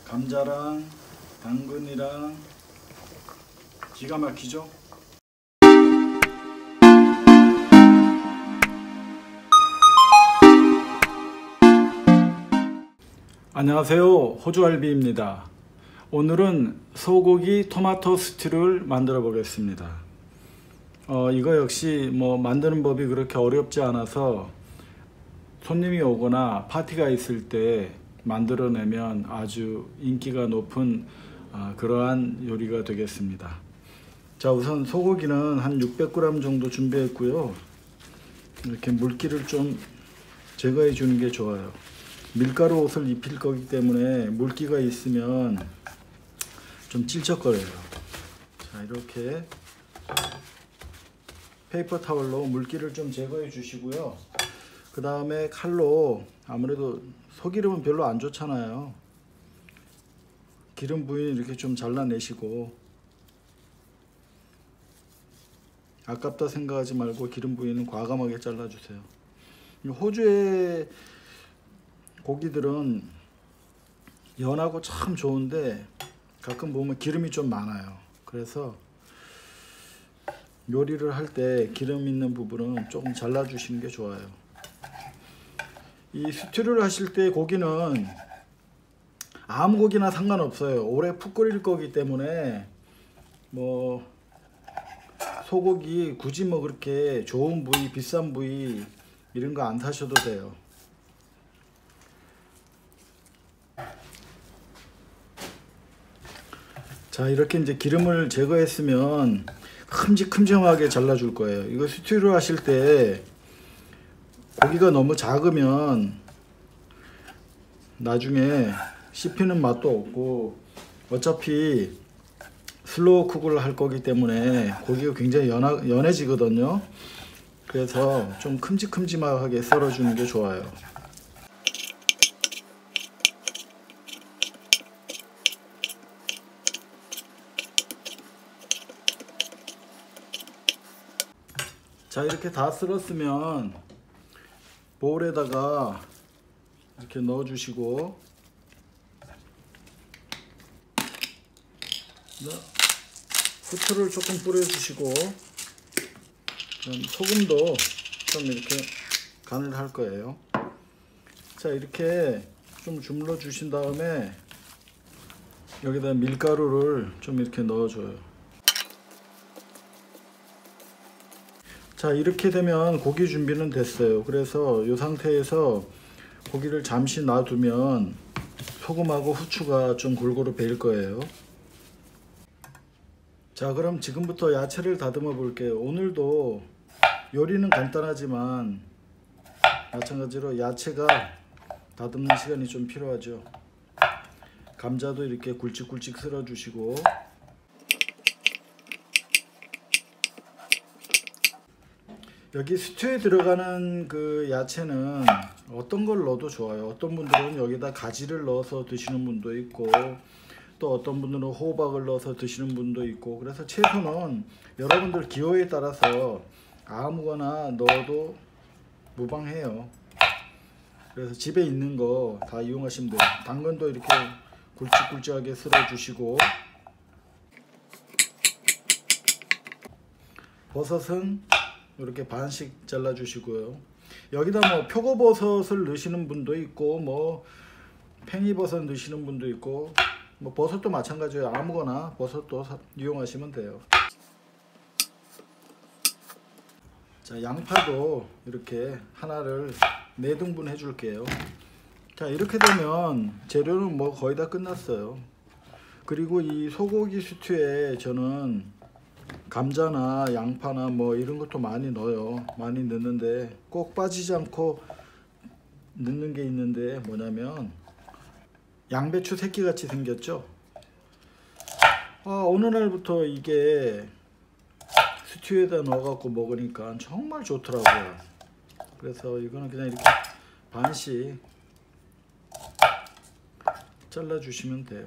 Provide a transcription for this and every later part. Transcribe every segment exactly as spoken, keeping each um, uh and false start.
감자랑 당근이랑 기가 막히죠? 안녕하세요, 호주알비입니다. 오늘은 소고기 토마토 스튜를 만들어 보겠습니다. 어, 이거 역시 뭐 만드는 법이 그렇게 어렵지 않아서 손님이 오거나 파티가 있을 때 만들어내면 아주 인기가 높은 어, 그러한 요리가 되겠습니다. 자, 우선 소고기는 한 육백 그램 정도 준비했고요. 이렇게 물기를 좀 제거해 주는 게 좋아요. 밀가루 옷을 입힐 거기 때문에 물기가 있으면 좀 찔척거려요. 자, 이렇게 페이퍼 타월로 물기를 좀 제거해 주시고요. 그 다음에 칼로, 아무래도 소기름은 별로 안 좋잖아요. 기름 부위는 이렇게 좀 잘라내시고, 아깝다 생각하지 말고 기름 부위는 과감하게 잘라주세요. 호주의 고기들은 연하고 참 좋은데 가끔 보면 기름이 좀 많아요. 그래서 요리를 할 때 기름 있는 부분은 조금 잘라주시는 게 좋아요. 이 스튜를 하실 때 고기는 아무 고기나 상관없어요. 오래 푹 끓일 거기 때문에 뭐 소고기 굳이 뭐 그렇게 좋은 부위, 비싼 부위 이런 거 안 사셔도 돼요. 자, 이렇게 이제 기름을 제거했으면 큼직큼직하게 잘라줄 거예요. 이거 스튜를 하실 때 고기가 너무 작으면 나중에 씹히는 맛도 없고, 어차피 슬로우 쿡을 할 거기 때문에 고기가 굉장히 연하, 연해지거든요. 그래서 좀 큼직큼직하게 썰어주는 게 좋아요. 자, 이렇게 다 썰었으면 볼에다가 이렇게 넣어 주시고, 후추를 조금 뿌려 주시고, 소금도 좀 이렇게 간을 할 거예요. 자, 이렇게 좀 주물러 주신 다음에 여기다 밀가루를 좀 이렇게 넣어 줘요. 자, 이렇게 되면 고기 준비는 됐어요. 그래서 이 상태에서 고기를 잠시 놔두면 소금하고 후추가 좀 골고루 배일 거예요. 자, 그럼 지금부터 야채를 다듬어 볼게요. 오늘도 요리는 간단하지만 마찬가지로 야채가 다듬는 시간이 좀 필요하죠. 감자도 이렇게 굵직굵직 썰어 주시고, 여기 스튜에 들어가는 그 야채는 어떤 걸 넣어도 좋아요. 어떤 분들은 여기다 가지를 넣어서 드시는 분도 있고, 또 어떤 분들은 호박을 넣어서 드시는 분도 있고, 그래서 채소는 여러분들 기호에 따라서 아무거나 넣어도 무방해요. 그래서 집에 있는 거 다 이용하시면 돼요. 당근도 이렇게 굵직굵직하게 썰어 주시고, 버섯은 이렇게 반씩 잘라 주시고요. 여기다 뭐 표고버섯을 넣으시는 분도 있고, 뭐 팽이버섯 넣으시는 분도 있고, 뭐 버섯도 마찬가지예요. 아무거나 버섯도 사, 이용하시면 돼요. 자, 양파도 이렇게 하나를 네 등분 해 줄게요. 자, 이렇게 되면 재료는 뭐 거의 다 끝났어요. 그리고 이 소고기 스튜에 저는 감자나 양파나 뭐 이런 것도 많이 넣어요. 많이 넣는데 꼭 빠지지 않고 넣는 게 있는데, 뭐냐면 양배추 새끼 같이 생겼죠. 아, 어느 날부터 이게 스튜에다 넣어 갖고 먹으니까 정말 좋더라고요. 그래서 이거는 그냥 이렇게 반씩 잘라 주시면 돼요.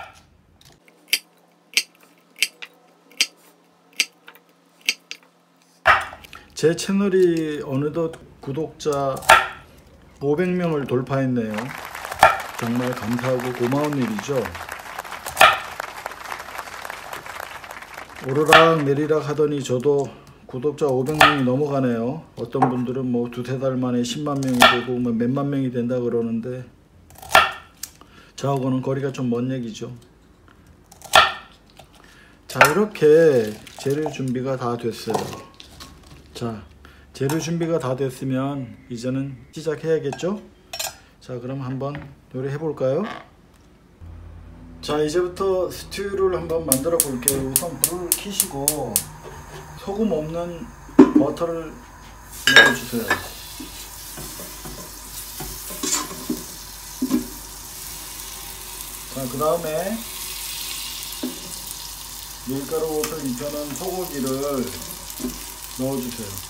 제 채널이 어느덧 구독자 오백 명을 돌파했네요. 정말 감사하고 고마운 일이죠. 오르락 내리락 하더니 저도 구독자 오백 명이 넘어가네요. 어떤 분들은 뭐 두세 달 만에 십만 명이 되고 뭐 몇만 명이 된다 그러는데 저하고는 거리가 좀 먼 얘기죠. 자, 이렇게 재료 준비가 다 됐어요. 자, 재료 준비가 다 됐으면 이제는 시작해야겠죠? 자, 그럼 한번 요리해 볼까요? 자, 이제부터 스튜를 한번 만들어 볼게요. 우선 불을 켜시고 소금 없는 버터를 넣어주세요. 자, 그 다음에 밀가루 옷을 입혀놓은 소고기를 넣어주세요.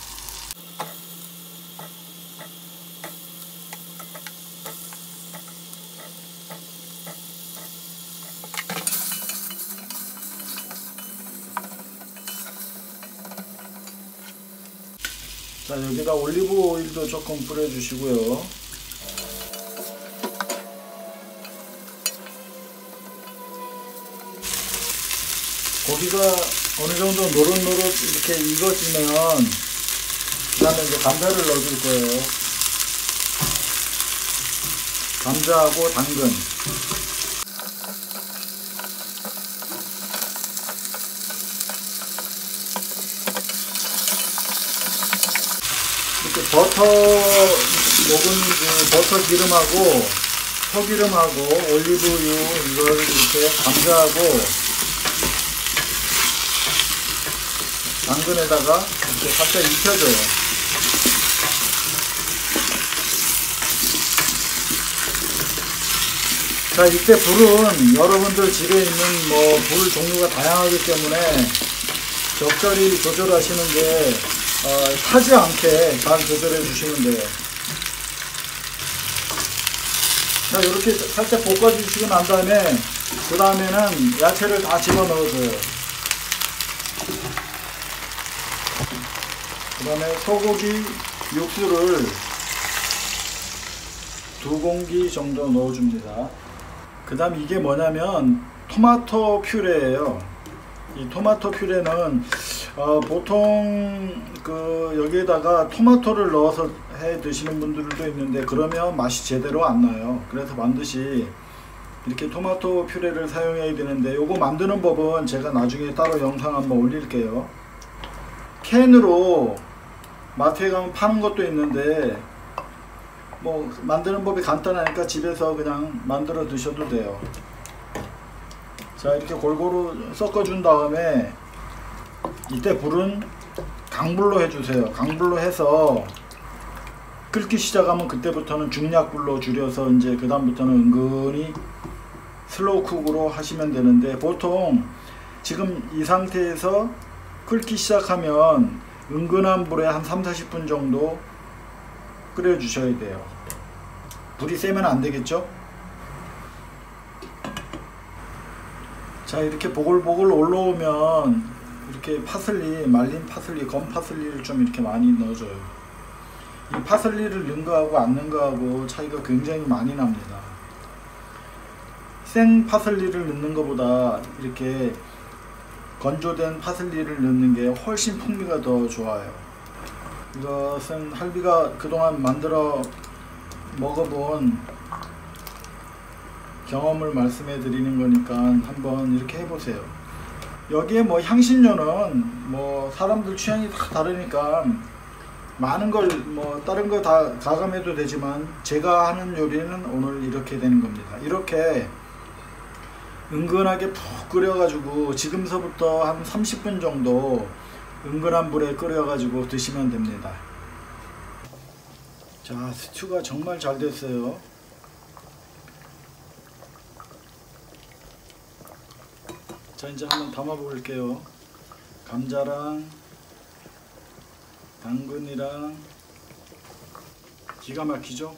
자, 여기다 올리브 오일도 조금 뿌려주시고요. 고기가 어느 정도 노릇노릇 이렇게 익어지면 그 다음에 이제 감자를 넣어줄 거예요. 감자하고 당근. 이렇게 버터 녹은 그 버터 기름하고 소기름하고 올리브유 이걸 이렇게 감자하고 당근에다가 이렇게 살짝 익혀줘요. 자, 이때 불은 여러분들 집에 있는 뭐 불 종류가 다양하기 때문에 적절히 조절하시는 게 어, 타지 않게 잘 조절해 주시면 돼요. 자, 이렇게 살짝 볶아 주시고 난 다음에 그 다음에는 야채를 다 집어 넣어줘요. 그 다음에 소고기 육수를 두 공기 정도 넣어줍니다. 그 다음 이게 뭐냐면 토마토 퓨레예요. 이 토마토 퓨레는 어, 보통 그 여기에다가 토마토를 넣어서 해 드시는 분들도 있는데 그러면 맛이 제대로 안 나요. 그래서 반드시 이렇게 토마토 퓨레를 사용해야 되는데 요거 만드는 법은 제가 나중에 따로 영상 한번 올릴게요. 캔으로 마트에 가면 파는 것도 있는데 뭐 만드는 법이 간단하니까 집에서 그냥 만들어 드셔도 돼요. 자, 이렇게 골고루 섞어 준 다음에 이때 불은 강불로 해주세요. 강불로 해서 끓기 시작하면 그때부터는 중약불로 줄여서 이제 그 다음부터는 은근히 슬로우 쿡으로 하시면 되는데 보통 지금 이 상태에서 끓기 시작하면 은근한 불에 한 삼, 사십 분 정도 끓여 주셔야 돼요. 불이 세면 안 되겠죠? 자, 이렇게 보글보글 올라오면 이렇게 파슬리, 말린 파슬리, 검 파슬리를 좀 이렇게 많이 넣어줘요. 이 파슬리를 넣은 거하고 안 넣은 거하고 차이가 굉장히 많이 납니다. 생 파슬리를 넣는 것보다 이렇게 건조된 파슬리를 넣는 게 훨씬 풍미가 더 좋아요. 이것은 할비가 그동안 만들어 먹어본 경험을 말씀해 드리는 거니까 한번 이렇게 해보세요. 여기에 뭐 향신료는 뭐 사람들 취향이 다 다르니까 많은 걸 뭐 다른 거 다 가감해도 되지만 제가 하는 요리는 오늘 이렇게 되는 겁니다. 이렇게 은근하게 푹 끓여가지고 지금서부터 한 삼십 분 정도 은근한 불에 끓여가지고 드시면 됩니다. 자, 스튜가 정말 잘 됐어요. 자, 이제 한번 담아 볼게요. 감자랑 당근이랑 기가 막히죠?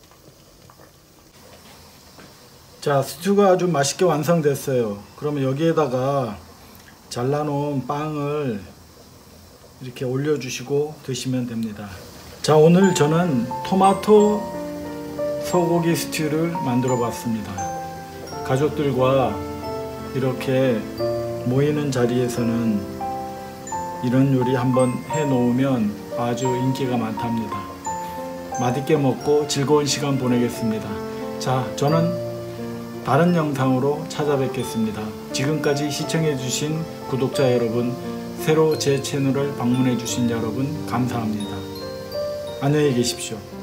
자, 스튜가 아주 맛있게 완성됐어요. 그러면 여기에다가 잘라놓은 빵을 이렇게 올려주시고 드시면 됩니다. 자, 오늘 저는 토마토 소고기 스튜를 만들어 봤습니다. 가족들과 이렇게 모이는 자리에서는 이런 요리 한번 해 놓으면 아주 인기가 많답니다. 맛있게 먹고 즐거운 시간 보내겠습니다. 자, 저는 다른 영상으로 찾아뵙겠습니다. 지금까지 시청해 주신 구독자 여러분, 새로 제 채널을 방문해 주신 여러분 감사합니다. 안녕히 계십시오.